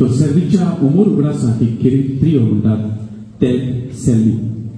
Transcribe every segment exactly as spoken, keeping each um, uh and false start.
तो सेल्वीच्या उमोर उगडासांची खेरीत त्रियो म्हणटात ते सेल्वी.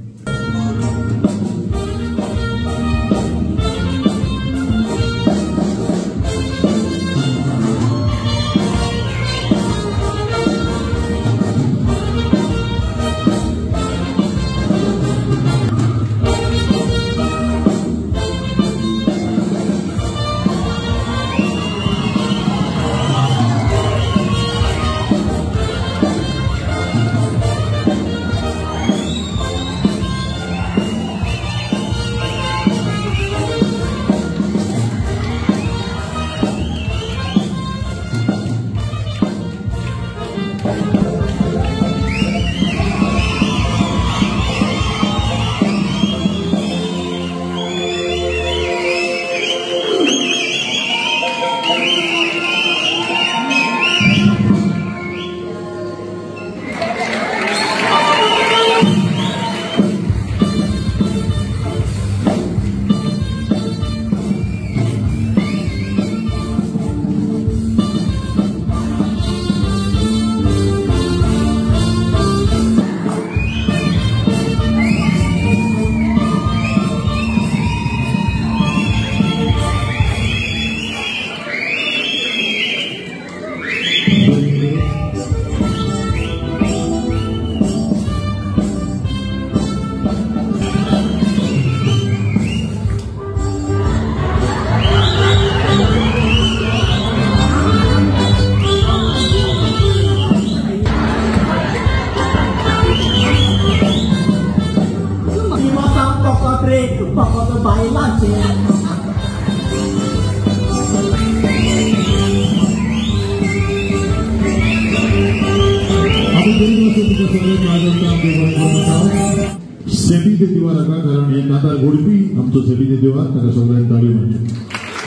Saby De Divar का कारण हे नाताळ गोडपी आमचो Saby De Divar ताका सगळ्यांक ताळी म्हणचे.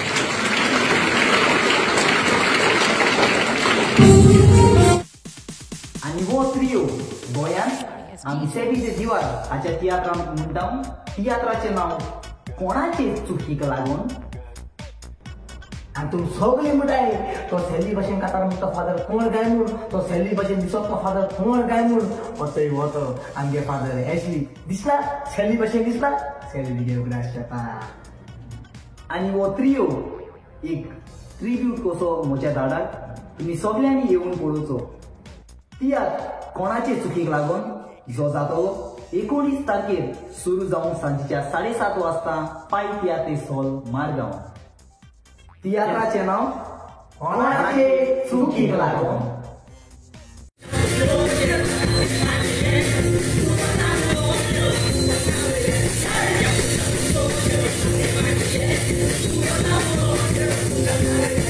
आणि हो त्रियो गोंयांत आमी Saby De Divar हाच्या तियात्रांत म्हणटा. तियात्राचें नांव कोणाचे चुकीक लागून. आणि तुम सगळे म्हणटाय तो सेल्ली भाशेन कातार म्हणटा फादर कोण गाय म्हूण, तो सेल्ली भाशेन दिसत तो फादर कोण गाय म्हूण. असोय वतो आमगे फादर एशली दिसला सेल्ली भाशेन दिसला सेल्ली घेवडा शेता. आणि वो त्रियो एक ट्रिब्यूट कसो म्हज्या दाडाक तुमी सगळ्यांनी येवन पळोवचो. तियात्र कोणाचे चुकीक लागून जो जातलो एकोणीस तारखेर सुरू जावन सांजेच्या साडे सात वाजता पाय तियात्र हॉल मारगांव. तियात्राचे नाव कोणाचे चुकीक लागून. Yeah.